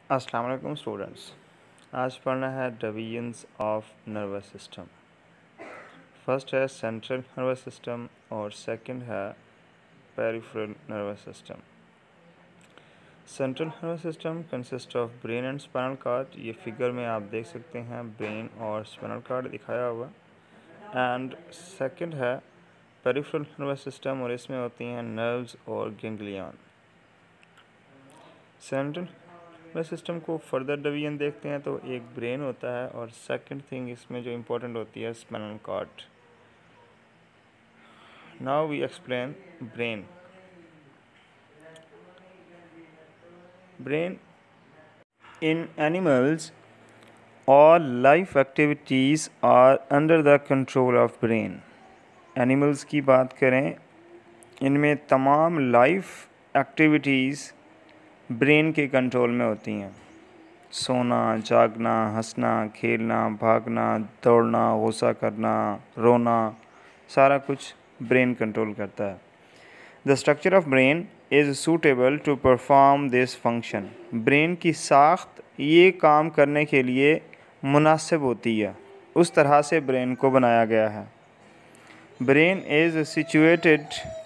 अस्सलाम वालेकुम स्टूडेंट्स। आज पढ़ना है divisions of nervous system. First है सेंट्रल नर्वस सिस्टम और सेकंड है peripheral nervous system. Central nervous system consist of brain and spinal cord. ये फिगर में आप देख सकते हैं ब्रेन और स्पाइनल कॉर्ड दिखाया हुआ। एंड सेकंड है पेरिफेरल नर्वस सिस्टम और इसमें होती हैं नर्व्स और गैंग्लियन। सेंट्रल नर्वस सिस्टम को फर्दर डिवीजन देखते हैं तो एक ब्रेन होता है और सेकंड थिंग इसमें जो इम्पोर्टेंट होती है spinal cord. Now we explain brain. Brain in animals all life activities are under the control of brain। Animals की बात करें, इनमें तमाम लाइफ एक्टिविटीज़ ब्रेन के कंट्रोल में होती हैं। सोना, जागना, हंसना, खेलना, भागना, दौड़ना, गुस्सा करना, रोना, सारा कुछ ब्रेन कंट्रोल करता है। The structure of brain is suitable to perform this function. Brain की साख्त ये काम करने के लिए मुनासिब होती है, उस तरह से ब्रेन को बनाया गया है। Brain is situated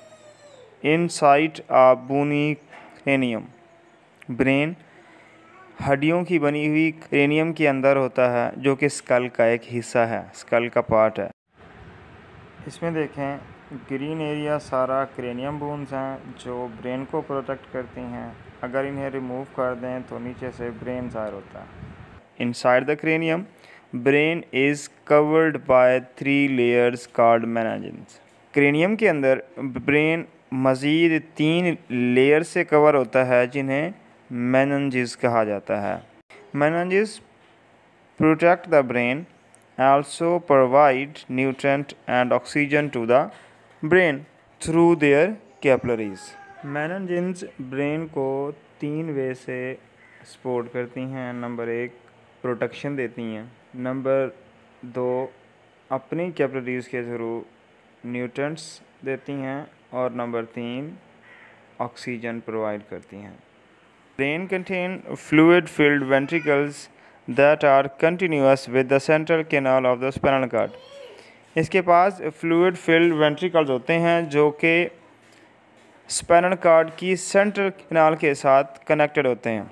inside a bony cranium. Brain हड्डियों की बनी हुई क्रेनियम के अंदर होता है, जो कि स्कल का एक हिस्सा है, स्कल का पार्ट है। इसमें देखें ग्रीन एरिया सारा क्रेनियम बोन्स हैं जो ब्रेन को प्रोटेक्ट करती हैं। अगर इन्हें रिमूव कर दें तो नीचे से ब्रेन ज़ाहिर होता है। Inside the cranium, brain is covered by 3 layers called meninges। Cranium के अंदर ब्रेन मज़ीद 3 लेयर से कवर होता है जिन्हें meninges कहा जाता है। meninges protect the brain, also provide nutrient and oxygen to the brain through their capillaries। meninges brain को 3 वे से सपोर्ट करती हैं। नंबर 1 प्रोटेक्शन देती हैं, नंबर 2 अपनी कैपिलरीज के थ्रू न्यूट्रिएंट्स देती हैं और नंबर 3 ऑक्सीजन प्रोवाइड करती हैं। Brain contain fluid filled ventricles that are continuous with the central canal of the spinal cord. इसके पास फ्लूइड फिल्ड वेंट्रिकल्स होते हैं जो कि स्पाइनल कॉर्ड की सेंट्रल कैनाल के साथ कनेक्टेड होते हैं।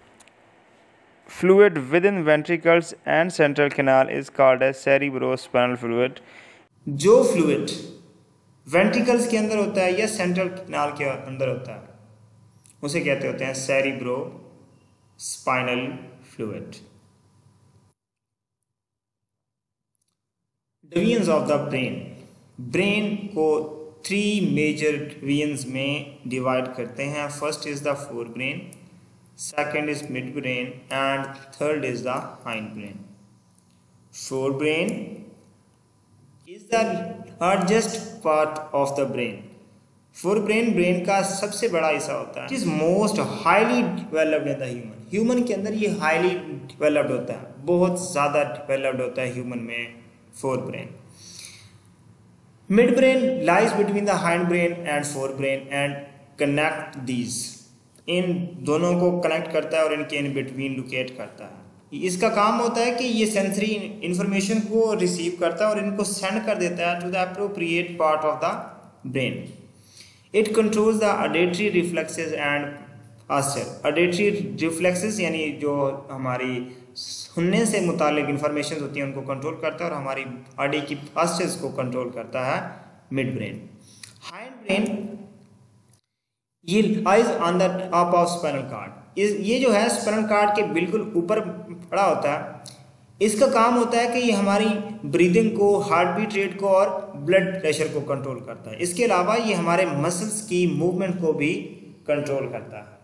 Fluid within ventricles and central canal is called as cerebrospinal fluid। जो फ्लूइड वेंट्रिकल्स के अंदर होता है या सेंट्रल कैनाल के अंदर होता है उसे कहते होते हैं cerebrospinal fluid. Divisions of the brain. Brain को 3 मेजर डिवीजन्स में डिवाइड करते हैं। First is the forebrain, second is midbrain and third is the hindbrain। Forebrain is the largest part of the brain। forebrain brain का सबसे बड़ा हिस्सा होता है। It is most highly developed in the human। Human के अंदर ये highly developed होता है, बहुत ज़्यादा developed होता है ह्यूमन में forebrain। midbrain lies between the hindbrain and forebrain and connect these। इन दोनों को कनेक्ट करता है और इनके इन बिटवीन लोकेट करता है। इसका काम होता है कि ये सेंसरी इंफॉर्मेशन को रिसीव करता है और इनको सेंड कर देता है to the appropriate part of the brain. It controls the auditory reflexes and posture. Auditory reflexes यानी जो हमारी सुनने से मुतालिक इंफॉर्मेशन होती है उनको कंट्रोल करता है और हमारी बॉडी की पास्चर्स को कंट्रोल करता है मिड ब्रेन। हाइंड ब्रेन ये lies on the top of spinal cord. ये जो है स्पाइनल कॉर्ड के बिल्कुल ऊपर पड़ा होता है। इसका काम होता है कि ये हमारी ब्रीदिंग को, हार्ट बीट रेट को और ब्लड प्रेशर को कंट्रोल करता है। इसके अलावा ये हमारे मसल्स की मूवमेंट को भी कंट्रोल करता है।